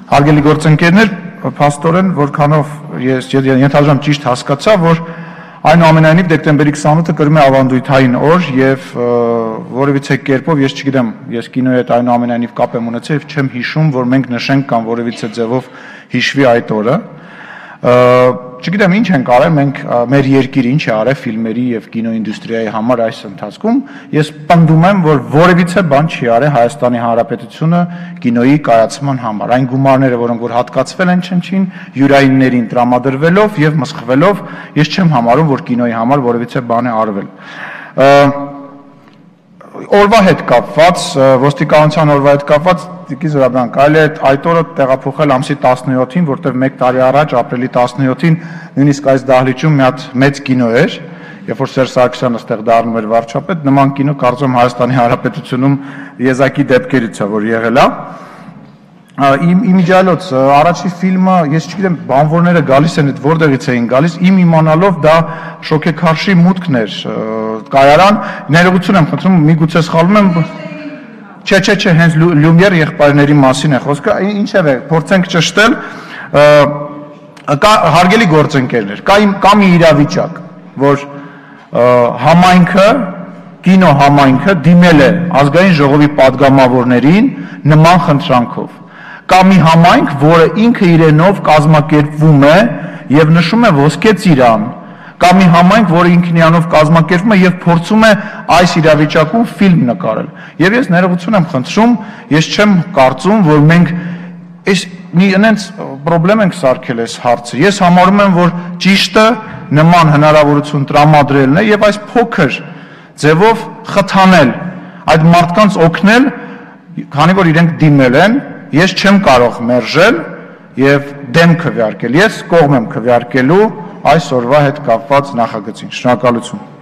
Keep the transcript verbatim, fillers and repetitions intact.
Հարգելի գործընկերներ, փաստորեն, որքանով ես ենթադրամ ճիշտ հասկացա, որ այնուամենայնիվ դեկտեմբերի քսանութը կրում է ավանդույթային օր եւ որևիցե կերպով ես չգիտեմ, ես կինոյի հետ այնուամենայնիվ կապ եմ ունեցել եւ չեմ հիշում, որ մենք նշենք կամ որևիցե ձևով հիշվի այդ օրը։ Չգիտեմ ինչ ենք արել, մենք մեր երկիրը ինչ է արել ֆիլմերի եւ կինոինդուստրիայի համար այս ընթացքում, ես պնդում եմ, որ որևիցե բան չի արել Հայաստանի Հանրապետությունը կինոյի կայացման համար։ Այն գումարները, որոնք որ հատկացվել են Չնչին, յուրայիններին տրամադրվելով եւ մսխվելով, ես չեմ համարում, որ կինոյի համար որևիցե բան է արվել։ Օրվա հետ կապված, ոստիկանության օրվա հետ կապված Տիկին Զուրաբյան, կարելի է այդ օրը տեղափոխել ամսի տասնյոթին, որտեղ մեկ տարի առաջ ապրիլի տասնյոթին նույնիսկ այս դահլիճում մի հատ մեծ կինո էր, երբ որ Սերժ Սարգսյանը այդտեղ դառնում էր վարչապետ, նման կինո կարծում Հայաստանի Հանրապետությունում եզակի դեպքերից է, որ եղել է։ Իմ իմիջիալոց առաջի ֆիլմը, ես չգիտեմ, բանվորները գալիս են, որտեղից էին գալիս, իմ իմանալով դա շոկեքարշի մուտքն էր կայարան, ներողություն եմ խնդրում, միգուցե սխալվում եմ, չէ, չէ, չէ, հենց Լյումիեր եղբայրների մասին է խոսքը, ինչևէ, փորձենք ճշտել, կա հարգելի գործընկերներ, կա մի իրավիճակ, որ համայնքը, կինո համայնքը դիմել է ազգային ժողովի պատգամավորներին նման խնդրանքով։ Կա մի համայնք, որը ինքը իրենով կազմակերպվում է եւ նշում է ոսկե ծիրան։ Կա մի համայնք, որը ինքնիանով կազմակերպվում է եւ փորձում է այս իրավիճակում ֆիլմ նկարել։ Եվ ես ներողություն եմ խնդրում, ես չեմ կարծում, որ մենք այս մի այնց խնդրեմ ենք սարքել այս հարցը։ Ես համարում եմ, որ ճիշտը նման հնարավորություն տրամադրելն է եւ այս փոքր ձևով խթանել, այդ մարդկանց օգնել, քանի որ իրենք դիմել են, ես չեմ կարող մերժել եւ դեմ քվեարկել։ Ես կողմ եմ քվեարկելու այս օրվա հետ կապված նախագծին։ Շնորհակալություն։